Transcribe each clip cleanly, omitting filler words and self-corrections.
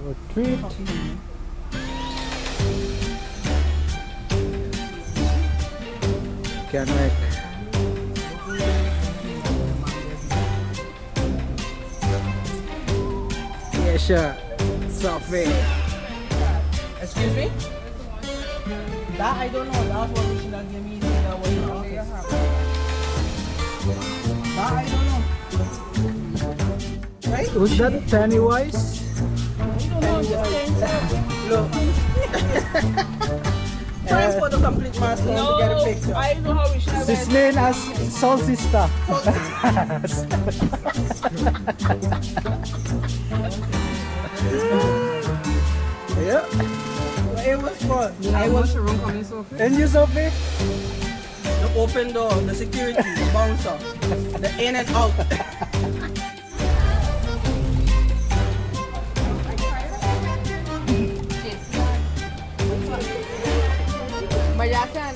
or treat. Can't wait. Yes, sir. Sophie. Excuse me? That I don't know. That's what we should have given me. That was the office. That I don't know. Right? Who's that? Pennywise? I don't know. Just saying so. Look. Time for the complete master to get a picture. I know how we should have She's named as Soul Sister. Yeah. It was fun. I was the room coming Sophie. And you, Sophie? The open door, the security, the bouncer, the in and out. Mayakan.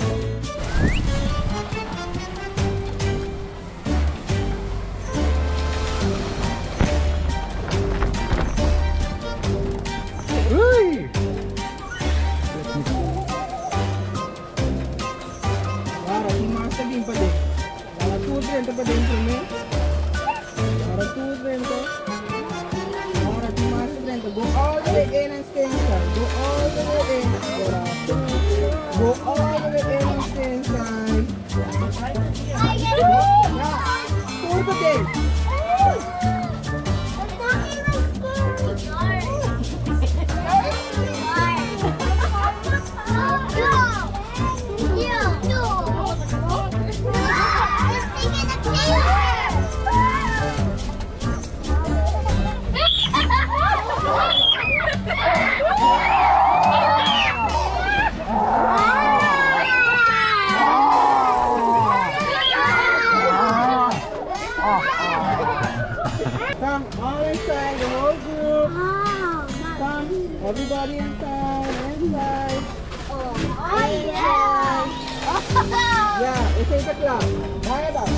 Uy! Para di master din pa din. Para tudrento pa din kami. Para tudrento. Para di master din. Go all the way in and stay inside. Go all the way in. Go all the way in and stay inside. Tour pa din. Come all inside, the whole group. Come, everybody inside, inside. Yeah, it's 8 o'clock. Why about?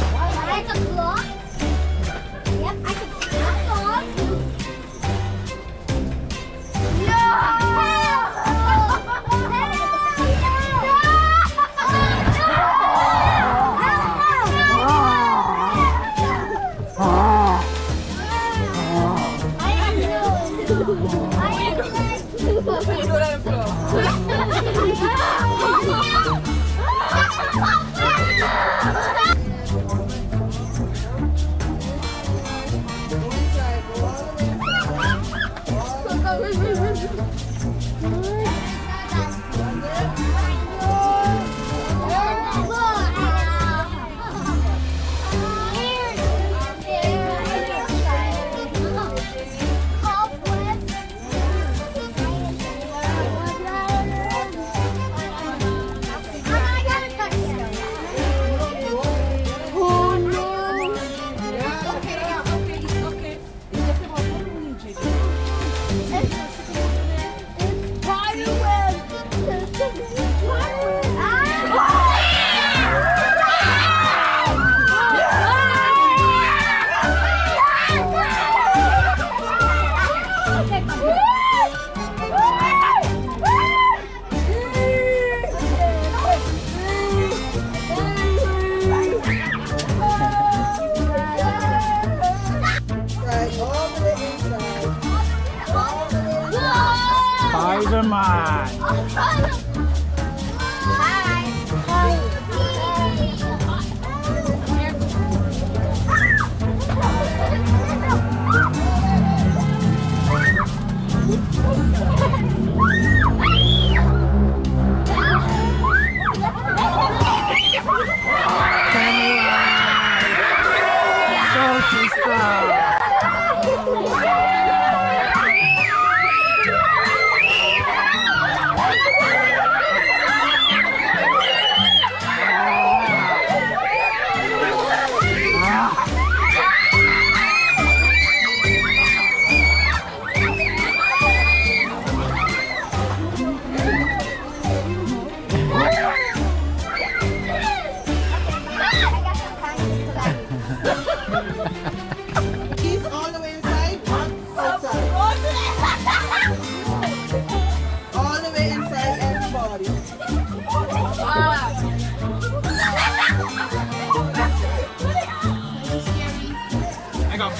Spider-Man. Soul Sister.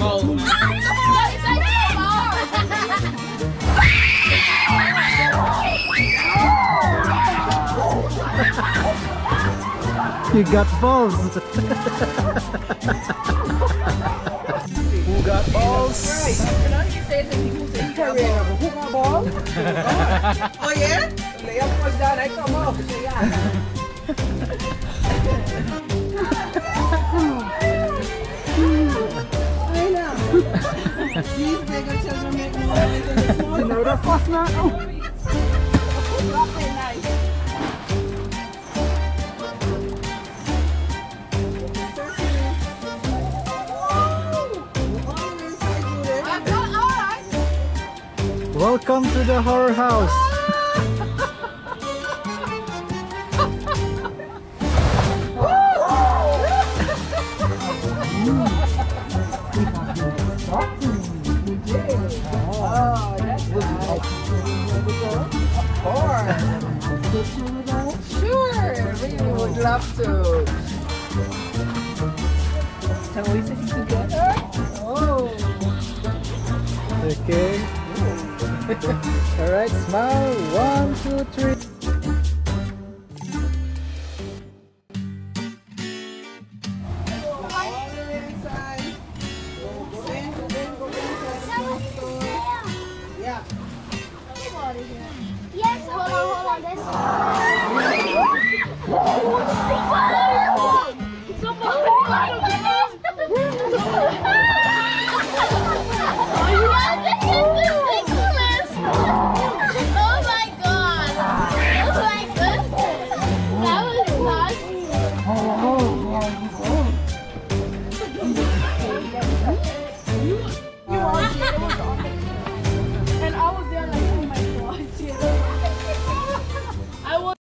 You got balls. Who got balls? Oh yeah? Lay up was done, I come off. These bigger children make more noise than the small ones. Welcome to the horror house. Oh, that's nice. Of course. Sure, we would love to. Can we sit together? Oh. Okay. All right, smile. 1, 2, 3.